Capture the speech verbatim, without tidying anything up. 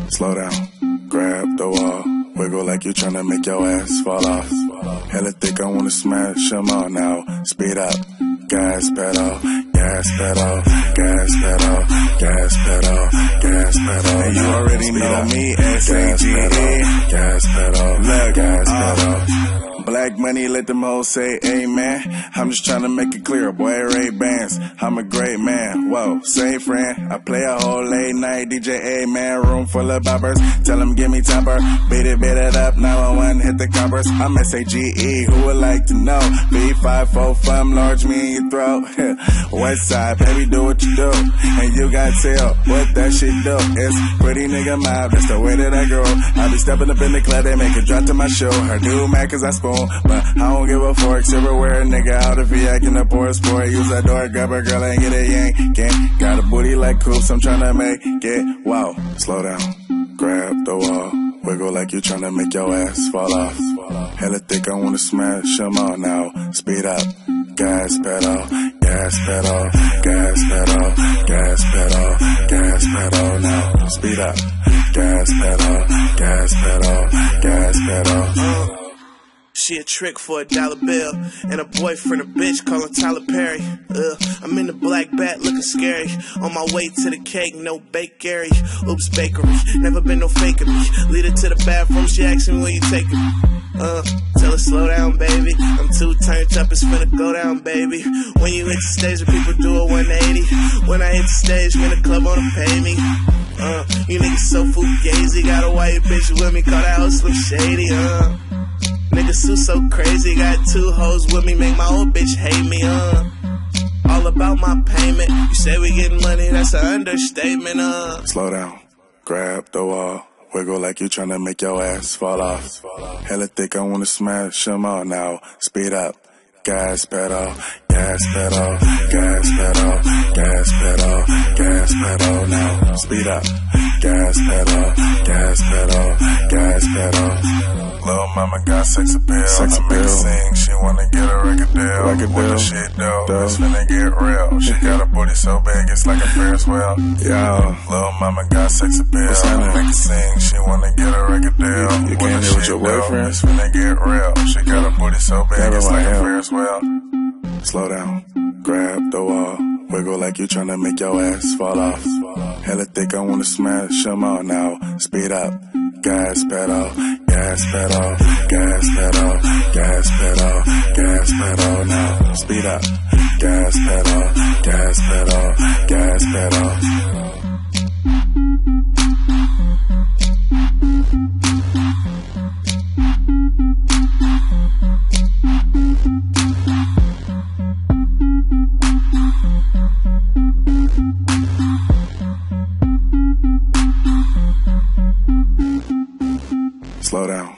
Slow down, grab the wall, wiggle like you're tryna make your ass fall off. Hella thick, I wanna smash them all now. Speed up, gas pedal, gas pedal, gas pedal, gas pedal, gas pedal. And you already know me, S A G E. Gas pedal, gas pedal. Black money, let them hoes say amen. I'm just tryna make it clear, boy, Ray Bans. I'm a great man, whoa, say friend. I play a whole late night D J, amen. Room full of boppers, tell them give me topper. Beat it, beat it up, nine one one, hit the coppers. I'm S A G E, who would like to know? B five four, fun, large me in your throat. West side, baby, do what you do. And you got tell what that shit do. It's pretty nigga mob, that's the way that I grow. I be stepping up in the club, they make it drop to my show. Her do mad cause I spoon. But I don't give a fork, everywhere, nigga out of V, acting up for a sport. Use that door, grab a girl and get a yank. Can't got a booty like coops, I'm tryna make it. Wow, slow down, grab the wall, wiggle like you tryna make your ass fall off. Hella thick, I wanna smash them all now. Speed up, gas pedal, gas pedal, gas pedal, gas pedal, gas pedal now. Speed up, gas pedal, gas pedal, gas pedal. She a trick for a dollar bill, and a boyfriend a bitch callin' Tyler Perry. Ugh, I'm in the black bat looking scary. On my way to the cake, no bakery. Oops, bakery, never been no faking me. Lead her to the bathroom, she asks me where you taking me. Uh, tell her slow down, baby. I'm too turned up, it's finna go down, baby. When you hit the stage, the people do a one eighty. When I hit the stage, man, the club wanna pay me. Uh, you niggas so fugazi, got a white bitch with me, call that hoe Slim Shady, uh. Niggas so so crazy, got two hoes with me, make my old bitch hate me, uh. All about my payment, you say we getting money, that's an understatement, uh. Slow down, grab the wall, wiggle like you tryna make your ass fall off. Hella thick, I wanna smash them all now. Speed up, gas pedal, gas pedal, gas pedal, gas pedal, gas pedal now. Speed up, gas pedal, gas pedal, gas pedal. Lil' mama got sex appeal, sex appeal. I make her sing, she wanna get a record deal. Record deal. The shit though, it's finna get real. She got a booty so big, it's like a Ferris wheel. Yo, lil' mama got sex appeal, I make her sing, she wanna get a record deal. You came here with your boyfriend? It's finna get real. She got a booty so big, it's like a Ferris wheel. Slow down, grab the wall, wiggle like you tryna make your ass fall off. Hella thick, I wanna smash them all now. Speed up, gas pedal, gas pedal, gas pedal, gas pedal, gas pedal now. Speed up, gas pedal, gas pedal, gas pedal. Slow down.